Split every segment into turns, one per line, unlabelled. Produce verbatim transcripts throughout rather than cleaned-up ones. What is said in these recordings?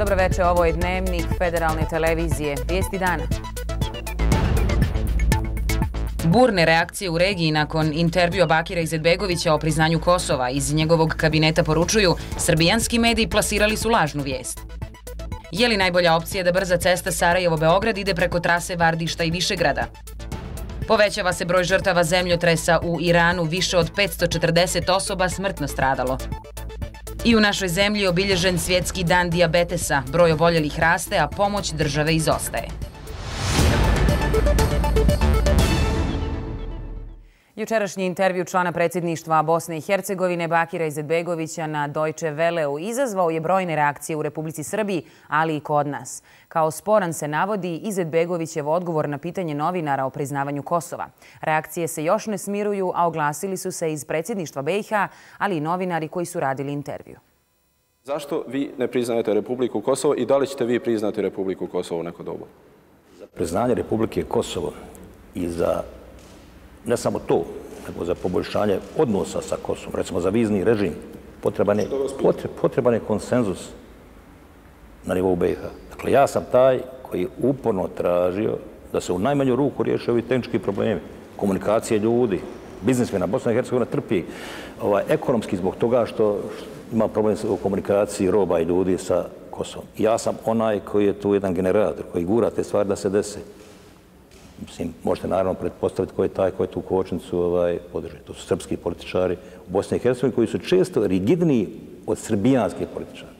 Dobro večer, ovo je Dnevnik Federalne televizije. Vijesti dana. Burne reakcije u regiji nakon intervjua Bakira Izetbegovića o priznanju Kosova. Iz njegovog kabineta poručuju, srbijanski mediji plasirali su lažnu vijest. Je li najbolja opcija da brza cesta Sarajevo-Beograd ide preko trase Vardišta i Višegrada? Povećava se broj žrtava zemljotresa u Iranu, više od petsto četrdeset osoba smrtno stradalo. I u našoj zemlji obilježen svjetski dan dijabetesa, broj oboljelih raste, a pomoć države izostaje. Jučerašnji intervju člana predsjedništva Bosne i Hercegovine Bakira Izetbegovića na Deutsche Welleu izazvao je brojne reakcije u Republici Srbiji, ali i kod nas. Kao sporan se navodi Izetbegovićev odgovor na pitanje novinara o priznavanju Kosova. Reakcije se još ne smiruju, a oglasili su se iz predsjedništva B i H, ali i novinari koji su radili intervju.
Zašto vi ne priznajete Republiku Kosovo i da li ćete vi priznati Republiku Kosovo u neko dobu?
Za priznanje Republike Kosovo i za ne samo to, nego za poboljšanje odnosa sa Kosovom, recimo za vizni režim, potreban je, potreban je konsenzus na nivou B i H. Dakle, ja sam taj koji uporno tražio da se u najmanju ruku riješe ovi tehnički problemi, komunikacije ljudi, biznismena. Bosna i Hercegovina trpi ovaj, ekonomski zbog toga što ima problem u komunikaciji roba i ljudi sa Kosovom. Ja sam onaj koji je tu jedan generator, koji gura te stvari da se dese. Mislim, možete naravno pretpostaviti ko je taj, ko je tu kočnicu ovaj, podrži. To su srpski političari u Bosni i Hercegovini koji su često rigidniji od srbijanskih političara.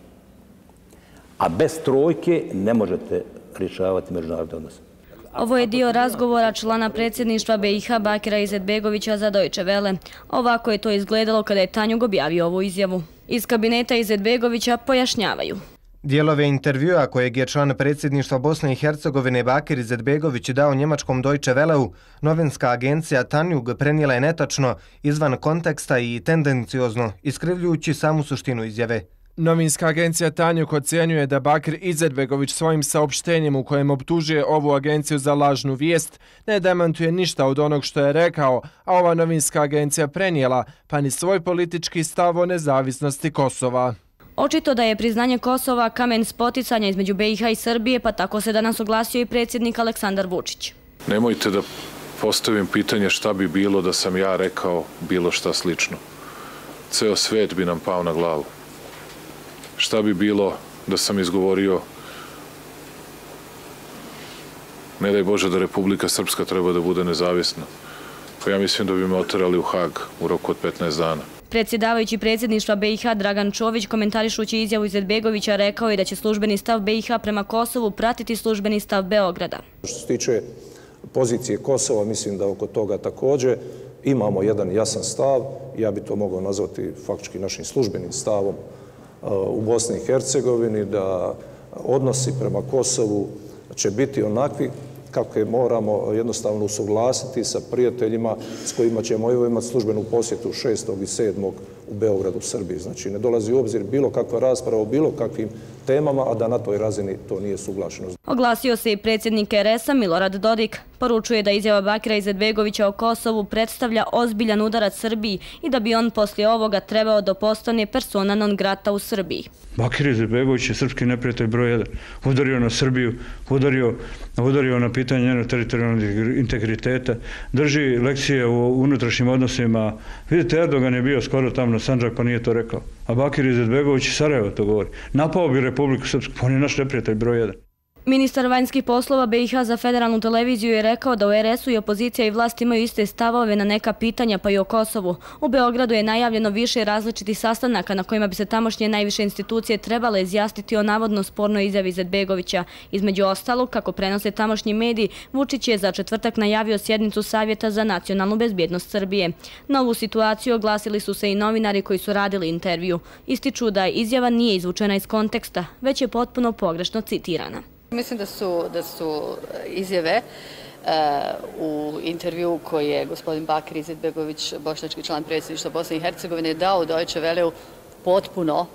A bez trojke ne možete rješavati međunarodne odnose.
Ovo je dio razgovora člana predsjedništva B i H Bakira Izetbegovića za Deutsche Welle. Ovako je to izgledalo kada je Tanjug objavio ovu izjavu. Iz kabineta Izetbegovića pojašnjavaju.
Dijelove intervjua kojeg je član predsjedništva Bosne i Hercegovine Bakir Izetbegović dao njemačkom Deutsche Welleu, novinska agencija Tanjug prenijela je netačno, izvan konteksta i tendenciozno, iskrivljujući samu suštinu izjave.
Novinska agencija Tanjug ocjenjuje da Bakir Izetbegović svojim saopštenjem u kojem optužuje ovu agenciju za lažnu vijest ne demantuje ništa od onog što je rekao, a ova novinska agencija prenijela, pa ni svoj politički stav o nezavisnosti Kosova.
Očito da je priznanje Kosova kamen spoticanja između B i H i Srbije, pa tako se danas oglasio i predsjednik Aleksandar Vučić.
Nemojte da postavim pitanje šta bi bilo da sam ja rekao bilo šta slično. Ceo svet bi nam pao na glavu. Šta bi bilo da sam izgovorio ne daj Bože da Republika Srpska treba da bude nezavisna. Pa ja mislim da bi me oterali u Hag u roku od petnaest dana.
Predsjedavajući predsjedništva B i H Dragan Čović, komentarišući izjavu Izetbegovića, rekao je da će službeni stav B i H prema Kosovu pratiti službeni stav Beograda.
Što se tiče pozicije Kosova, mislim da oko toga također imamo jedan jasan stav. Ja bi to mogao nazvati faktički našim službenim stavom u Bosni i Hercegovini, da odnosi prema Kosovu će biti onakvi kako je moramo jednostavno usuglasiti sa prijateljima s kojima ćemo imati službenu posjetu šestog i sedmog u Beogradu, u Srbiji. Znači, ne dolazi u obzir bilo kakva rasprava o bilo kakvim temama, a da na toj razini to nije suglašeno.
Oglasio se i predsjednik R S a Milorad Dodik. Poručuje da izjava Bakira Izetbegovića o Kosovu predstavlja ozbiljan udarac Srbiji i da bi on poslije ovoga trebao da postane persona non grata u Srbiji.
Bakir Izetbegović je srpski neprijatelj broj jedan. Udario na Srbiju, udario, udario na pitanje njenog teritorijalnog integriteta, drži lekcije u unutrašnjim odnosima. Vidite, Erdogan je bio skoro tamo na Sandžak pa nije to rekao. A Bakir Izetbegović iz Sarajeva to govori. Napao bi Republiku Srpsku, on je naš neprijatelj broj jedan.
Ministar vanjskih poslova B i H za federalnu televiziju je rekao da u R S u i opozicija i vlast imaju iste stavove na neka pitanja, pa i o Kosovu. U Beogradu je najavljeno više različitih sastanaka na kojima bi se tamošnje najviše institucije trebale izjasniti o navodno spornoj izjavi Izetbegovića. Između ostalog, kako prenose tamošnji mediji, Vučić je za četvrtak najavio sjednicu Savjeta za nacionalnu bezbjednost Srbije. Na ovu situaciju oglasili su se i novinari koji su radili intervju. Ističu da izjava nije izvučena iz konteksta, već je potpuno pogrešno citirana.
Mislim da su, da su izjave uh, u intervju koji je gospodin Bakir Izetbegović, bošnjački član predsjedništva Bosne i Hercegovine, dao u Deutsche Welleu potpuno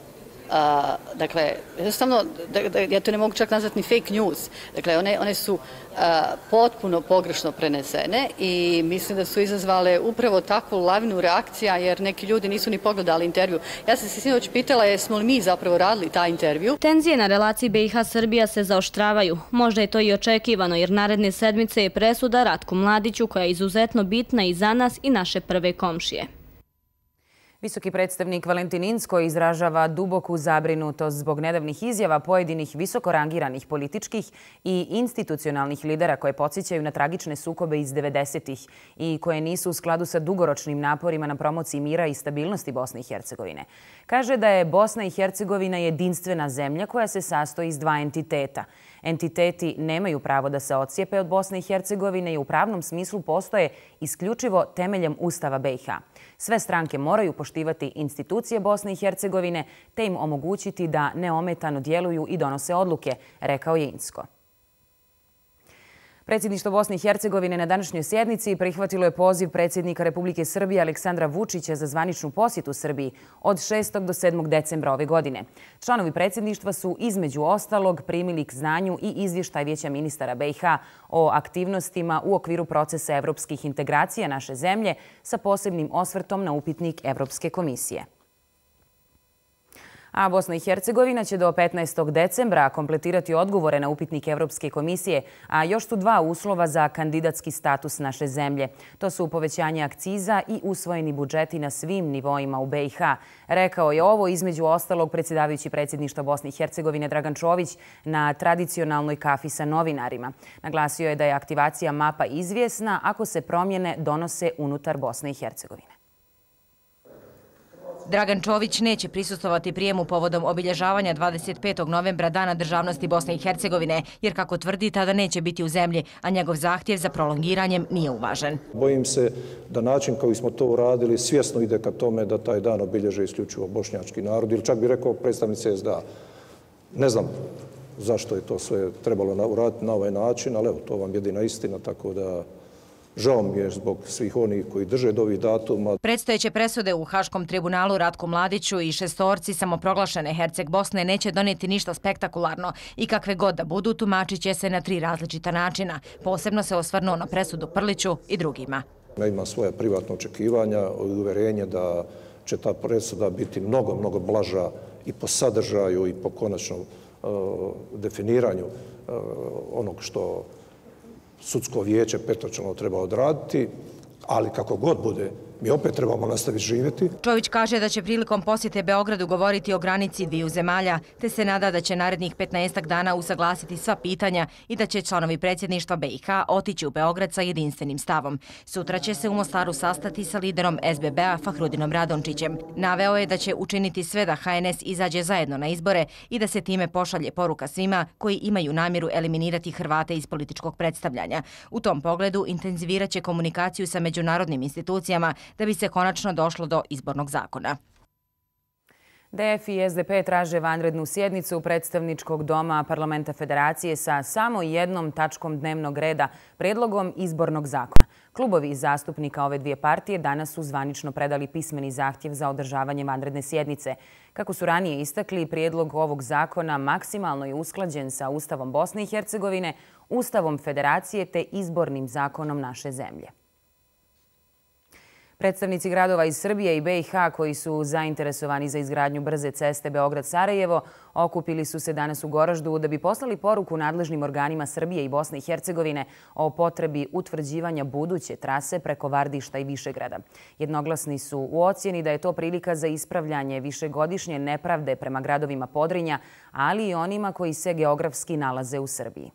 Dakle, jednostavno, ja to ne mogu čak nazvati ni fake news. Dakle, one su potpuno pogrešno prenesene i mislim da su izazvale upravo takvu lavinu reakcija jer neki ljudi nisu ni pogledali intervju. Ja sam se sinoć pitala jesmo li mi zapravo radili taj intervju.
Tenzije na relaciji B i H-Srbija se zaoštravaju. Možda je to i očekivano jer naredne sedmice je presuda Ratku Mladiću koja je izuzetno bitna i za nas i naše prve komšije.
Visoki predstavnik Valentin Inzko izražava duboku zabrinutost zbog nedavnih izjava pojedinih visoko rangiranih političkih i institucionalnih lidera koje podsjećaju na tragične sukobe iz devedesetih i koje nisu u skladu sa dugoročnim naporima na promociji mira i stabilnosti Bosne i Hercegovine. Kaže da je Bosna i Hercegovina jedinstvena zemlja koja se sastoji iz dva entiteta. Entiteti nemaju pravo da se odcijepe od Bosne i Hercegovine i u pravnom smislu postoje isključivo temeljem Ustava B i H. Sve stranke moraju poštivati institucije Bosne i Hercegovine te im omogućiti da neometano djeluju i donose odluke, rekao je Inzko. Predsjedništvo Bosne i Hercegovine na današnjoj sjednici prihvatilo je poziv predsjednika Republike Srbije Aleksandra Vučića za zvaničnu posjetu Srbiji od šestog do sedmog decembra ove godine. Članovi predsjedništva su između ostalog primili k znanju i izvještaj Vijeća ministara B i H o aktivnostima u okviru procesa evropskih integracija naše zemlje sa posebnim osvrtom na upitnik Evropske komisije. A Bosna i Hercegovina će do petnaestog decembra kompletirati odgovore na upitnik Evropske komisije, a još su dva uslova za kandidatski status naše zemlje. To su povećanje akciza i usvojeni budžeti na svim nivoima u B i H. Rekao je ovo između ostalog predsjedavajući predsjedništva Bosne i Hercegovine Dragan Čović na tradicionalnoj kafi sa novinarima. Naglasio je da je aktivacija mapa izvjesna ako se promjene donose unutar Bosne i Hercegovine.
Dragan Čović neće prisustvovati prijemu povodom obilježavanja dvadeset petog novembra Dana državnosti Bosne i Hercegovine, jer kako tvrdi tada neće biti u zemlji, a njegov zahtjev za prolongiranjem nije uvažen.
Bojim se da način koji smo to uradili svjesno ide ka tome da taj dan obilježe isključivo bošnjački narod ili čak bi rekao predstavnici S D A. Ne znam zašto je to sve trebalo uraditi na ovaj način, ali evo, to vam jedina istina, tako da žao mi je zbog svih onih koji drže do ovih datuma.
Predstojeće presude u Haškom tribunalu Ratku Mladiću i šestorci samoproglašene Herceg Bosne neće donijeti ništa spektakularno i kakve god da budu tumačit će se na tri različita načina. Posebno se osvrnuo na presudu Prliću i drugima.
Ima svoje privatno očekivanja i uverenje da će ta presuda biti mnogo, mnogo blaža i po sadržaju i po konačnom definiranju onog što sudsko vijeće petočlano treba odraditi, ali kako god bude, mi opet trebamo nastaviti živjeti.
Čović kaže da će prilikom posjete Beogradu govoriti o granici dviju zemalja, te se nada da će narednih petnaestak dana usaglasiti sva pitanja i da će članovi predsjedništva B i H otići u Beograd sa jedinstvenim stavom. Sutra će se u Mostaru sastati sa liderom S B B-a Fahrudinom Radončićem. Naveo je da će učiniti sve da H N S izađe zajedno na izbore i da se time pošalje poruka svima koji imaju namjeru eliminirati Hrvate iz političkog predstavljanja. U tom pogledu intenzivirat će komunikaciju sa međunarodnim institucijama da bi se konačno došlo do izbornog zakona.
D F i S D P traže vanrednu sjednicu predstavničkog doma Parlamenta Federacije sa samo jednom tačkom dnevnog reda, predlogom izbornog zakona. Klubovi zastupnika ove dvije partije danas su zvanično predali pismeni zahtjev za održavanje vanredne sjednice. Kako su ranije istakli, prijedlog ovog zakona maksimalno je usklađen sa Ustavom Bosne i Hercegovine, Ustavom Federacije te izbornim zakonom naše zemlje. Predstavnici gradova iz Srbije i B i H koji su zainteresovani za izgradnju brze ceste Beograd-Sarajevo okupili su se danas u Goraždu da bi poslali poruku nadležnim organima Srbije i Bosne i Hercegovine o potrebi utvrđivanja buduće trase preko Vardišta i Višegrada. Jednoglasni su u ocjeni da je to prilika za ispravljanje višegodišnje nepravde prema gradovima Podrinja, ali i onima koji se geografski nalaze u Srbiji.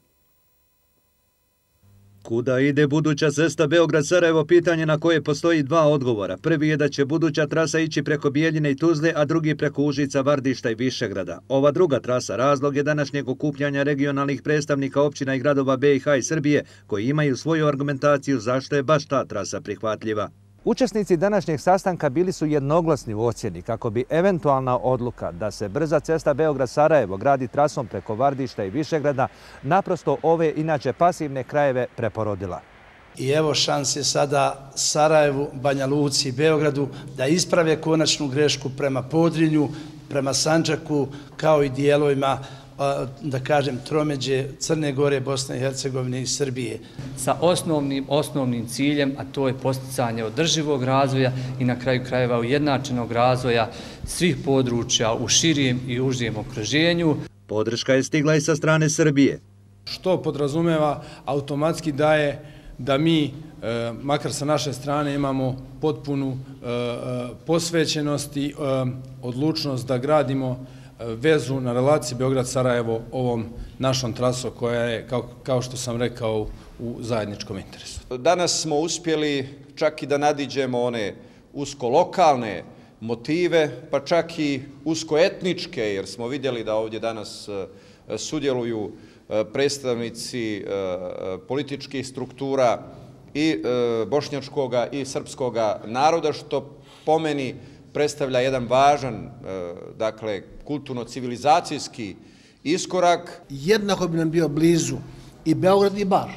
Kuda ide buduća cesta Beograd-Sarajevo, pitanje na koje postoji dva odgovora. Prvi je da će buduća trasa ići preko Bijeljine i Tuzle, a drugi preko Užica, Vardišta i Višegrada. Ova druga trasa razlog je današnjeg okupljanja regionalnih predstavnika općina i gradova B i H i Srbije, koji imaju svoju argumentaciju zašto je baš ta trasa prihvatljiva.
Učesnici današnjeg sastanka bili su jednoglasni u ocjeni kako bi eventualna odluka da se brza cesta Beograd-Sarajevo gradi trasom preko Vardišta i Višegrada naprosto ove inače pasivne krajeve preporodila.
I evo šanse sada Sarajevu, Banja Luci i Beogradu da isprave konačnu grešku prema Podrinju prema Sandžaku, kao i dijelovima, da kažem, tromeđe Crne Gore, Bosne i Hercegovine i Srbije.
Sa osnovnim, osnovnim ciljem, a to je posticanje održivog razvoja i na kraju krajeva ujednačenog razvoja svih područja u širijem i užijem okruženju.
Podrška je stigla i sa strane Srbije.
Što podrazumeva automatski daje da mi, makar sa naše strane, imamo potpunu posvećenost i odlučnost da gradimo vezu na relaciji Beograd-Sarajevo ovom našom trasom koja je, kao što sam rekao, u zajedničkom interesu.
Danas smo uspjeli čak i da nadiđemo one usko-lokalne motive, pa čak i usko-etničke, jer smo vidjeli da ovdje danas sudjeluju predstavnici političkih struktura i bošnjačkoga i srpskoga naroda, što po meni predstavlja jedan važan, dakle, kulturno-civilizacijski iskorak.
Jednako bi nam bio blizu i Beograd i Bar.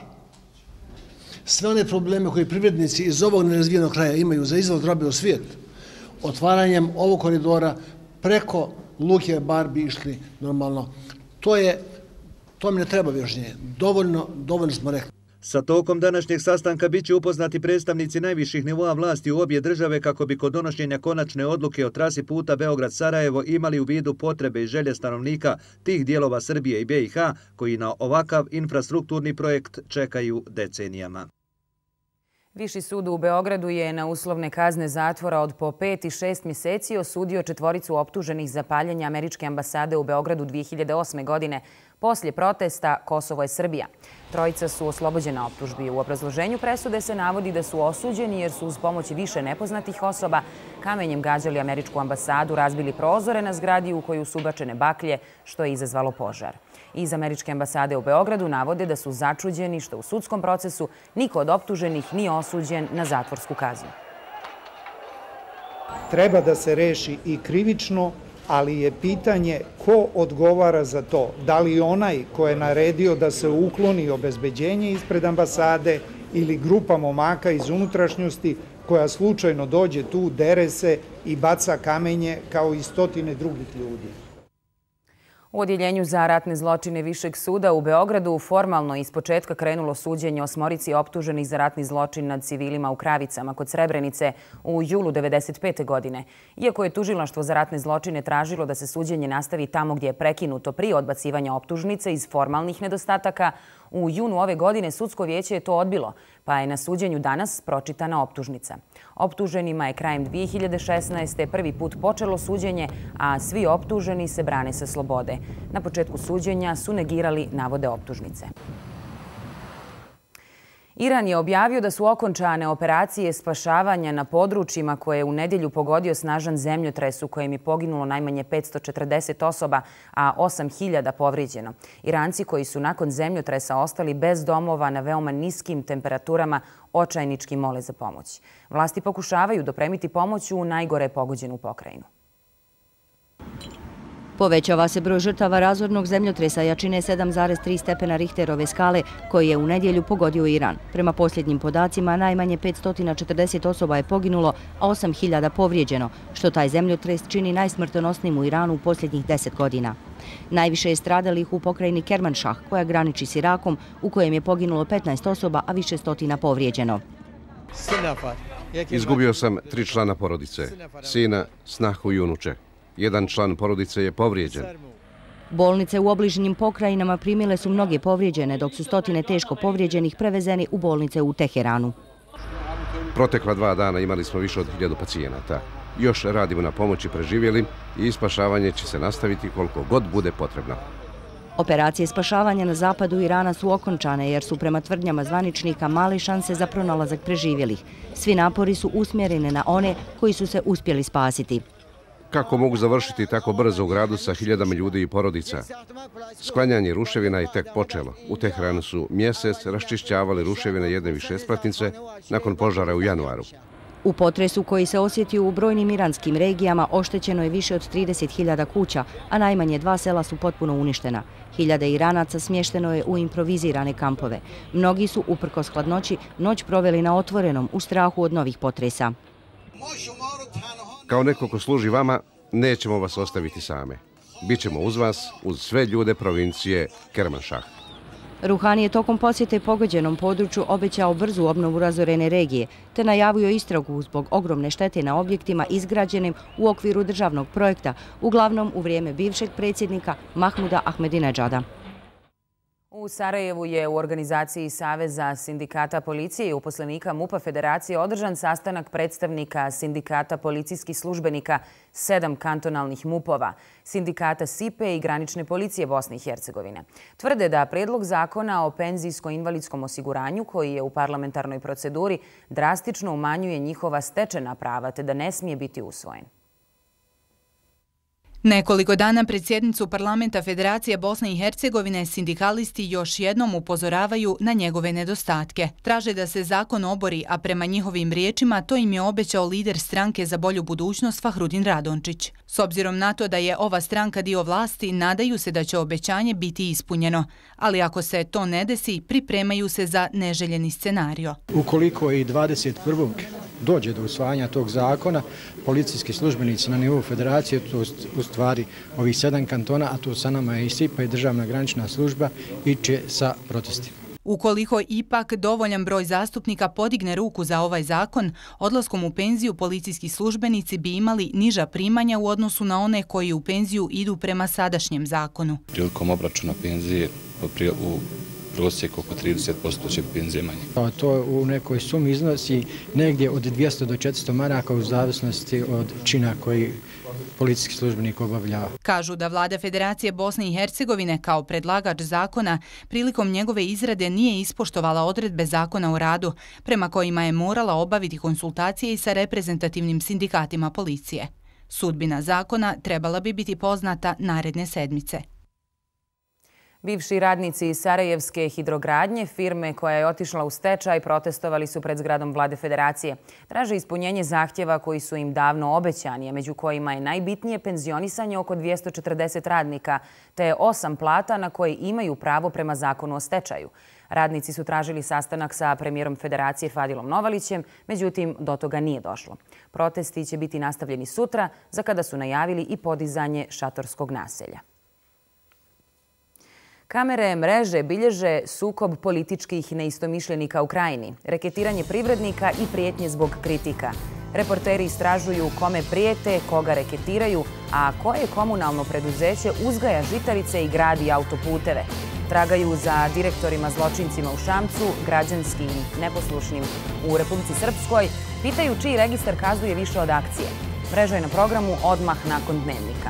Sve one probleme koje privrednici iz ovog nerazvijenog kraja imaju za izvoz robe u svijet, otvaranjem ovog koridora preko Luke Bar bi išli normalno. To je, to mi ne treba objašnjenje. Dovoljno, dovoljno smo rekli.
Sa tokom današnjeg sastanka bit će upoznati predstavnici najviših nivoa vlasti u obje države kako bi kod donošenja konačne odluke o trasi puta Beograd-Sarajevo imali u vidu potrebe i želje stanovnika tih dijelova Srbije i B i H koji na ovakav infrastrukturni projekt čekaju decenijama.
Viši sud u Beogradu je na uslovne kazne zatvora od po pet i šest mjeseci osudio četvoricu optuženih za paljenje američke ambasade u Beogradu dvije hiljade osme. godine. Poslije protesta Kosovo je Srbija. Trojica su oslobođena optužbi. U obrazloženju presude se navodi da su osuđeni jer su uz pomoć više nepoznatih osoba kamenjem gađali američku ambasadu, razbili prozore na zgradi u koju su ubačene baklje, što je izazvalo požar. Iz američke ambasade u Beogradu navode da su začuđeni što u sudskom procesu niko od optuženih nije osuđen na zatvorsku kaznu.
Treba da se reši i krivično, ali je pitanje ko odgovara za to. Da li onaj ko je naredio da se ukloni obezbeđenje ispred ambasade ili grupa momaka iz unutrašnjosti koja slučajno dođe tu, dere se i baca kamenje kao i stotine drugih ljudi.
U Odjeljenju za ratne zločine Višeg suda u Beogradu formalno ispočetka krenulo suđenje osmorici optuženih za ratni zločin nad civilima u Kravicama kod Srebrenice u julu devedeset pete. godine. Iako je tužilaštvo za ratne zločine tražilo da se suđenje nastavi tamo gdje je prekinuto prije odbacivanja optužnice iz formalnih nedostataka, u junu ove godine sudsko vijeće je to odbilo, pa je na suđenju danas pročitana optužnica. Optuženima je krajem dvije hiljade šesnaeste. prvi put počelo suđenje, a svi optuženi se brane sa slobode. Na početku suđenja su negirali navode optužnice. Iran je objavio da su okončane operacije spašavanja na područjima koje je u nedjelju pogodio snažan zemljotres u kojem je poginulo najmanje petsto četrdeset osoba, a osam hiljada povrijeđeno. Iranci koji su nakon zemljotresa ostali bez domova na veoma niskim temperaturama očajnički mole za pomoć. Vlasti pokušavaju dopremiti pomoć u najgore pogođenu pokrajinu.
Povećava se broj žrtava razornog zemljotresa jačine sedam zarez tri stepena Richterove skale koji je u nedjelju pogodio Iran. Prema posljednjim podacima, najmanje petsto četrdeset osoba je poginulo, a osam hiljada povrijeđeno, što taj zemljotres čini najsmrtonosnijim u Iranu u posljednjih deset godina. Najviše je stradalih u pokrajini Kermanšah, koja graniči s Irakom, u kojem je poginulo petnaest osoba, a više stotina povrijeđeno.
Izgubio sam tri člana porodice, sina, snahu i unuče. Jedan član porodice je povrijeđen.
Bolnice u obližnjim pokrajinama primile su mnoge povrijeđene, dok su stotine teško povrijeđenih prevezeni u bolnice u Teheranu.
Protekla dva dana imali smo više od hiljadu pacijenata. Još radimo na pomoći preživjelim i spašavanje će se nastaviti koliko god bude potrebno.
Operacije spašavanja na zapadu Irana su okončane jer su prema tvrdnjama zvaničnika male šanse za pronalazak preživjelih. Svi napori su usmjereni na one koji su se uspjeli spasiti.
Kako mogu završiti tako brzo u gradu sa hiljadama ljudi i porodica? Sklanjanje ruševina je tek počelo. U Teheranu su mjesec raščišćavali ruševine jedne višespratnice nakon požara u januaru.
U potresu koji se osjetio u brojnim iranskim regijama oštećeno je više od trideset hiljada kuća, a najmanje dva sela su potpuno uništena. Hiljade Iranaca smješteno je u improvizirane kampove. Mnogi su, uprkos hladnoći, noć proveli na otvorenom u strahu od novih potresa.
Kao neko ko služi vama, nećemo vas ostaviti same. Bićemo uz vas, uz sve ljude provincije Kermanšah.
Ruhani je tokom posjete pogođenom području obećao brzu obnovu razorene regije, te najavio istragu zbog ogromne štete na objektima izgrađenim u okviru državnog projekta, uglavnom u vrijeme bivšeg predsjednika Mahmuda Ahmedinedžada.
U Sarajevu je u organizaciji Saveza sindikata policije i uposlenika MUP-a Federacije održan sastanak predstavnika sindikata policijskih službenika sedam kantonalnih MUP-ova, sindikata S I P E i granične policije Bosne i Hercegovine. Tvrde da predlog zakona o penzijsko-invalidskom osiguranju, koji je u parlamentarnoj proceduri, drastično umanjuje njihova stečena prava te da ne smije biti usvojen.
Nekoliko dana pred sjednicu parlamenta Federacije Bosne i Hercegovine sindikalisti još jednom upozoravaju na njegove nedostatke. Traže da se zakon obori, a prema njihovim riječima to im je obećao lider stranke za bolju budućnost Fahrudin Radončić. S obzirom na to da je ova stranka dio vlasti, nadaju se da će obećanje biti ispunjeno. Ali ako se to ne desi, pripremaju se za neželjeni scenario.
Ukoliko i dvadeset prvog dođe do usvajanja tog zakona, policijski službenici na nivou federacije, to u stvari ovih sedam kantona, a tu sa nama je i S I P A i državna granična služba, iće sa protestima.
Ukoliko ipak dovoljan broj zastupnika podigne ruku za ovaj zakon, odlaskom u penziju policijski službenici bi imali niža primanja u odnosu na one koji u penziju idu prema sadašnjem zakonu.
Prilikom obračuna penzije u prosjeku oko trideset posto će penzije manje.
To u nekoj sumi iznosi negdje od dvjesto do četiristo maraka u zavisnosti od čina koji policijski službenik obavlja.
Kažu da vlada Federacije Bosne i Hercegovine kao predlagač zakona prilikom njegove izrade nije ispoštovala odredbe zakona o radu, prema kojima je morala obaviti konsultacije i sa reprezentativnim sindikatima policije. Sudbina zakona trebala bi biti poznata naredne sedmice.
Bivši radnici iz Sarajevske hidrogradnje, firme koja je otišla u stečaj, protestovali su pred zgradom vlade Federacije. Traže ispunjenje zahtjeva koji su im davno obećani, a među kojima je najbitnije penzionisanje oko dvjesto četrdeset radnika, te osam plata na koje imaju pravo prema zakonu o stečaju. Radnici su tražili sastanak sa premijerom Federacije Fadilom Novalićem, međutim do toga nije došlo. Protesti će biti nastavljeni sutra, za kada su najavili i podizanje šatorskog naselja. Kamere mreže bilježe sukob političkih neistomišljenika u krajini, reketiranje privrednika i prijetnje zbog kritika. Reporteri istražuju kome prijete, koga reketiraju, a koje komunalno preduzeće uzgaja žitarice i gradi autoputeve. Tragaju za direktorima zločincima u Šamcu, građanskim neposlušnim u Republici Srpskoj, pitaju čiji registar kazuje više od akcije. Mreža je na programu odmah nakon dnevnika.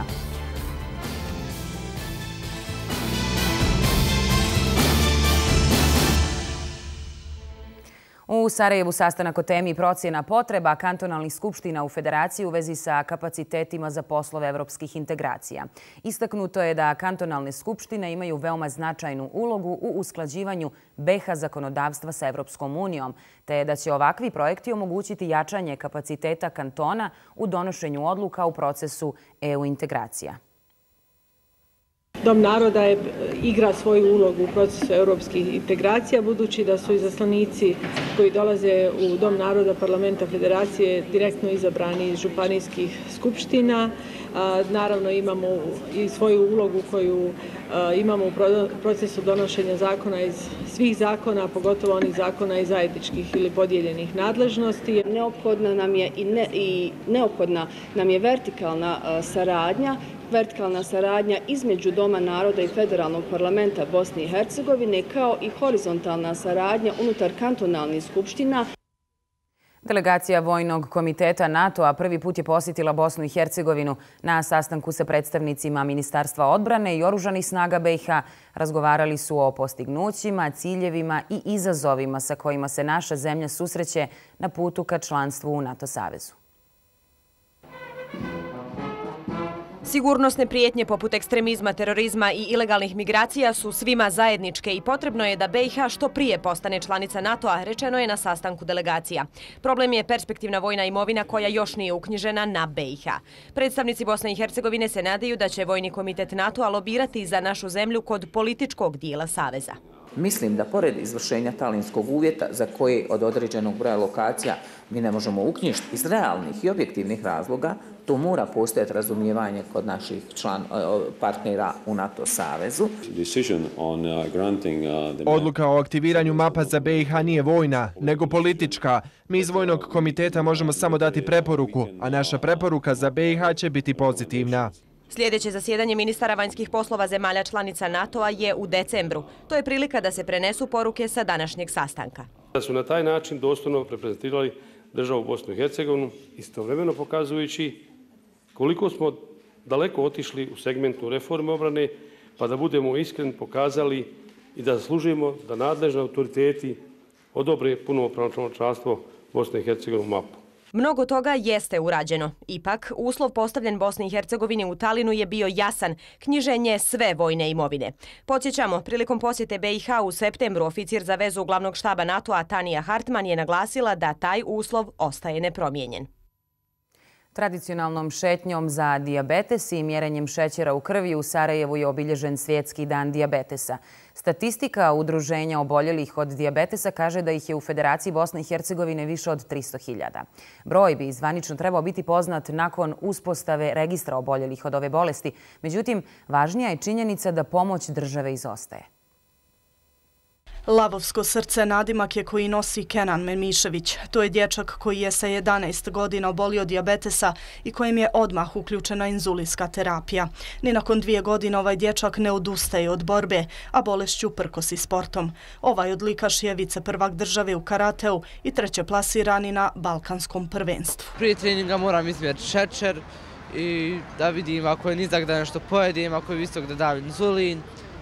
U Sarajevu sastanak o temi procjena potreba kantonalnih skupština u Federaciji u vezi sa kapacitetima za poslove evropskih integracija. Istaknuto je da kantonalne skupštine imaju veoma značajnu ulogu u usklađivanju B iH zakonodavstva sa Evropskom unijom, te da će ovakvi projekti omogućiti jačanje kapaciteta kantona u donošenju odluka u procesu E U integracija.
Dom naroda je, igra svoju ulogu u procesu europskih integracija, budući da su izaslanici koji dolaze u Dom naroda parlamenta Federacije direktno izabrani iz županijskih skupština. Naravno imamo i svoju ulogu koju imamo u procesu donošenja zakona iz svih zakona, pogotovo onih zakona iz zajedničkih ili podijeljenih nadležnosti.
Neophodna nam je i, ne, i neophodna nam je vertikalna saradnja, vertikalna saradnja između Doma naroda i Federalnog parlamenta Bosne i Hercegovine, kao i horizontalna saradnja unutar kantonalnih skupština.
Delegacija Vojnog komiteta NATO-a prvi put je posjetila Bosnu i Hercegovinu. Na sastanku sa predstavnicima Ministarstva odbrane i oružanih snaga B iH razgovarali su o postignućima, ciljevima i izazovima sa kojima se naša zemlja susreće na putu ka članstvu u NATO savezu.
Sigurnosne prijetnje poput ekstremizma, terorizma i ilegalnih migracija su svima zajedničke i potrebno je da B iH što prije postane članica NATO-a, rečeno je na sastanku delegacija. Problem je perspektivna vojna imovina koja još nije uknjižena na B iH. Predstavnici Bosne i Hercegovine se nadaju da će Vojni komitet NATO-a lobirati za našu zemlju kod političkog dijela saveza.
Mislim da pored izvršenja talinskog uvjeta za koje od određenog broja lokacija mi ne možemo uknjižiti iz realnih i objektivnih razloga, tu mora postojati razumijevanje kod naših član, partnera u NATO savezu.
Odluka o aktiviranju mapa za B i H nije vojna, nego politička. Mi iz Vojnog komiteta možemo samo dati preporuku, a naša preporuka za B i H će biti pozitivna.
Sljedeće zasjedanje ministara vanjskih poslova zemalja članica NATO-a je u decembru. To je prilika da se prenesu poruke sa današnjeg sastanka.
Da su na taj način dostojno reprezentirali državu Bosnu i Hercegovinu, istovremeno pokazujući koliko smo daleko otišli u segmentu reforme obrane, pa da budemo iskreni pokazali i da zaslužujemo da nadležni autoriteti odobre punopravno članstvo Bosne i Hercegovine u mapu.
Mnogo toga jeste urađeno. Ipak, uslov postavljen Bosni i Hercegovini u Talinu je bio jasan, knjiženje sve vojne imovine. Podsjećamo, prilikom posjete B i H u septembru oficir za vezu glavnog štaba NATO-a Tanija Hartman je naglasila da taj uslov ostaje nepromijenjen.
Tradicionalnom šetnjom za dijabetes i mjerenjem šećera u krvi u Sarajevu je obilježen Svjetski dan dijabetesa. Statistika Udruženja oboljelih od dijabetesa kaže da ih je u Federaciji Bosne i Hercegovine više od tristo hiljada. Broj bi zvanično trebao biti poznat nakon uspostave registra oboljelih od ove bolesti. Međutim, važnija je činjenica da pomoć države izostaje.
Lavovsko srce nadimak je koji nosi Kenan Memišević. To je dječak koji je sa jedanaest godina obolio od dijabetesa i kojem je odmah uključena inzulinska terapija. Ni nakon dvije godine ovaj dječak ne odustaje od borbe, a bolešću prkosi sportom. Ovaj odlikaš je viceprvak države u karateu i treće plasirani na Balkanskom prvenstvu.
Prije treninga moram izmjeriti šećer i da vidim ako je nizak da nešto pojedem, ako je visok da dam inzulin,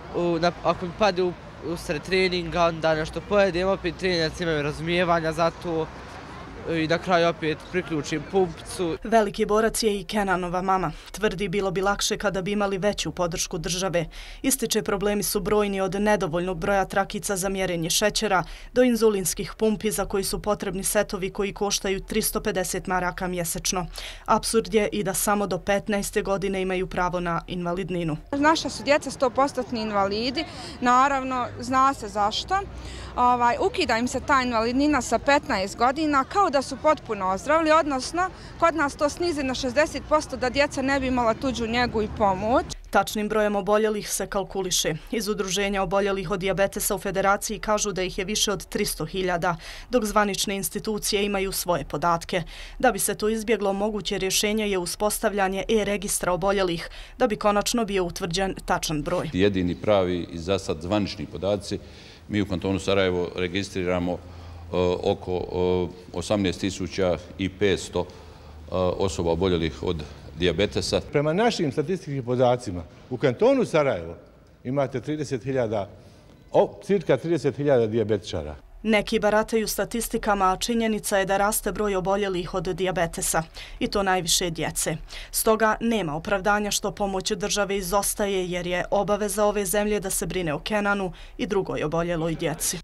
ako mi pade u usred treninga, onda nešto pojedem, opet treninjaci imaju razumijevanja za to i na kraju opet priključim pumpcu.
Veliki borac je i Kenanova mama. Tvrdi bilo bi lakše kada bi imali veću podršku države. Ističe problemi su brojni od nedovoljnog broja trakica za mjerenje šećera do inzulinskih pumpi za koji su potrebni setovi koji koštaju tristo pedeset maraka mjesečno. Apsurd je i da samo do petnaeste godine imaju pravo na invalidninu.
Naša su djeca sto posto invalidi, naravno zna se zašto. Ovaj, ukida im se ta invalidnina sa petnaest godina kao da su potpuno ozdravili, odnosno kod nas to snizi na šezdeset posto da djeca ne bi imala tuđu njegu i pomoć.
Tačnim brojem oboljelih se kalkuliše. Iz Udruženja oboljelih od dijabetesa u Federaciji kažu da ih je više od tristo hiljada, dok zvanične institucije imaju svoje podatke. Da bi se to izbjeglo, moguće rješenje je uspostavljanje e-registra oboljelih, da bi konačno bio utvrđen tačan broj.
Jedini pravi i za sad zvanični podaci, mi u kantonu Sarajevo registriramo uh, oko uh, osamnaest tisuća petsto uh, osoba oboljelih od dijabetesa.
Prema našim statističkim podacima, u kantonu Sarajevo imate trideset hiljada, o, cirka trideset hiljada dijabetičara.
Neki barataju statistikama, a činjenica je da raste broj oboljelih od dijabetesa, i to najviše djece. Stoga nema opravdanja što pomoć države izostaje, jer je obaveza ove zemlje da se brine o Kenanu i drugoj oboljeloj djeci.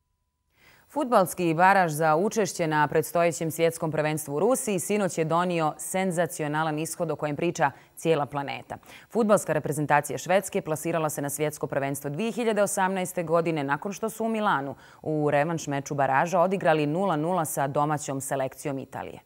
Fudbalski baraž za učešće na predstojećem svjetskom prvenstvu u Rusiji sinoć je donio senzacionalan ishod o kojem priča cijela planeta. Fudbalska reprezentacija Švedske plasirala se na svjetsko prvenstvo dvije hiljade osamnaeste. godine nakon što su u Milanu u revanš meču baraža odigrali nula nula sa domaćom selekcijom Italije.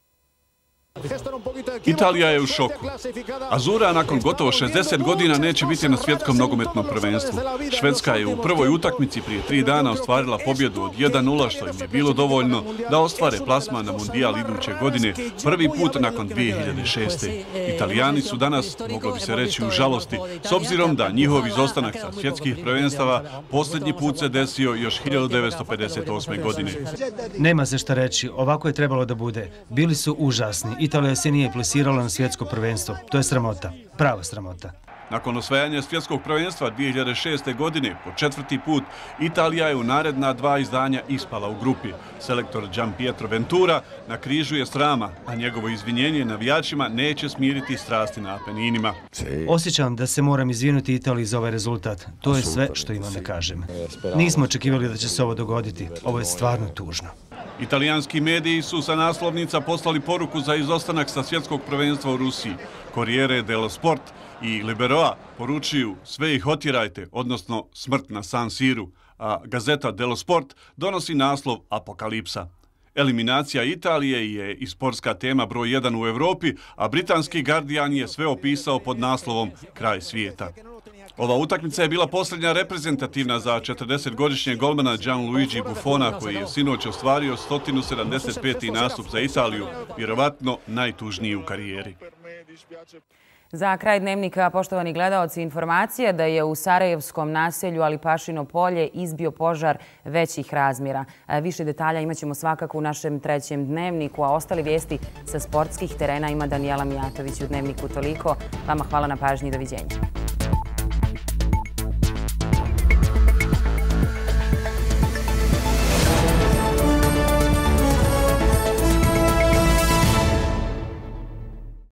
Italija je u šoku. Azura nakon gotovo šezdeset godina neće biti na svjetskom nogometnom prvenstvu. Švedska je u prvoj utakmici prije tri dana ostvarila pobjedu od jedan nula, što im je bilo dovoljno da ostvare plasman na mundijal iduće godine, prvi put nakon dvije hiljade šeste. Italijani su danas, moglo bi se reći, u žalosti, s obzirom da njihov izostanak sa svjetskih prvenstava posljednji put se desio još hiljadu devetsto pedeset osme. godine.
Nema se šta reći, ovako je trebalo da bude. Bili su užasni. Italija se nije plasirala na svjetsko prvenstvo. To je sramota. Prava sramota.
Nakon osvajanja svjetskog prvenstva dvije hiljade šeste. godine, po četvrti put, Italija je u naredna dva izdanja ispala u grupi. Selektor Gianpietro Ventura na križu je srama, a njegovo izvinjenje navijačima neće smiriti strasti na Apeninima.
Osjećam da se moram izvinuti Italiji za ovaj rezultat. To je sve što imam da kažem. Nismo očekivali da će se ovo dogoditi. Ovo je stvarno tužno.
Italijanski mediji su sa naslovnica poslali poruku za izostanak sa svjetskog prvenstva u Rusiji. Corriere dello Sport i Liberoa poručuju sve ih otjerajte, odnosno smrt na San Siru, a gazeta Dello Sport donosi naslov Apokalipsa. Eliminacija Italije je i sportska tema broj jedan u Evropi, a britanski Guardian je sve opisao pod naslovom Kraj svijeta. Ova utakmica je bila posljednja reprezentativna za četrdesetgodišnjeg golmana Gianluigi Buffona, koji je sinoć ostvario sto sedamdeset peti nastup za Italiju, vjerovatno najtužniji u karijeri.
Za kraj dnevnika, poštovani gledaoci, informacija da je u sarajevskom naselju Alipašino polje izbio požar većih razmjera. Više detalja imaćemo svakako u našem trećem dnevniku, a ostali vijesti sa sportskih terena ima Danijela Mijatović u dnevniku. Toliko. Vama hvala na pažnji i doviđenja.